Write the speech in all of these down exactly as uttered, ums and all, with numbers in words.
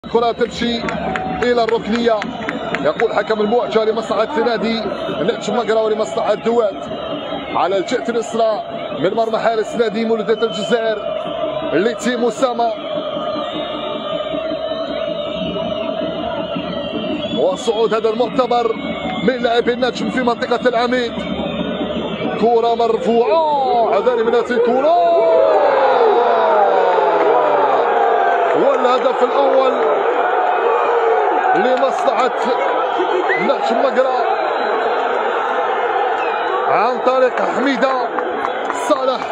الكرة تمشي إلى الركنية، يقول حكم المواجهة لمصلحة نادي ناتش مقرة ولمصلحة دوات على الجهة اليسرى من مرمى حارس نادي مولودية الجزائر لتيم أسامة، وصعود هذا المعتبر من لاعبي النجم في منطقة العميد. كرة مرفوعة، عذاري من هذه الكرة والهدف الأول لمصلحة ناتش مقرة عن طريق حميدة صالح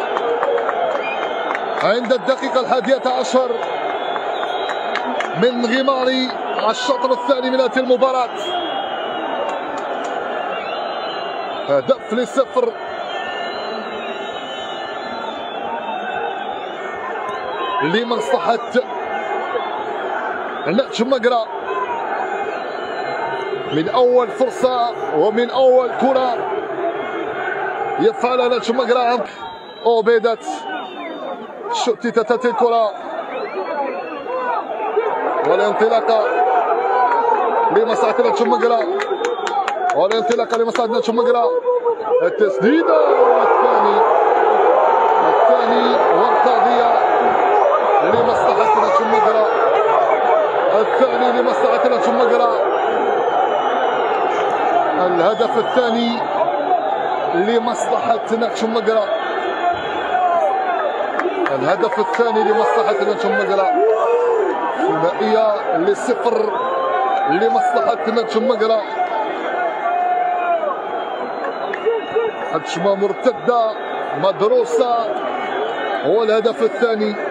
عند الدقيقة الحادية عشر من غماري على الشطر الثاني من هذه المباراة. هدف لصفر لمصلحة ناتش مقرة من أول فرصة ومن أول كرة يفعلها ناتش مقرة عن أوبيدات شتتت الكرة والانطلاقة لمصلحة ناتش مقرة والانطلاقة لمصلحة ناتش مقرة، التسديدة والثاني الثاني والقاضية لمصلحة ناتش مقرة، الثاني لمصلحة ناتش مقرة، الهدف الثاني لمصلحة ناتش مقرة، الهدف الثاني لمصلحة ناتش مقرة، ثنائية لصفر لمصلحة ناتش مقرة، هجمة مرتدة مدروسة، هو الهدف الثاني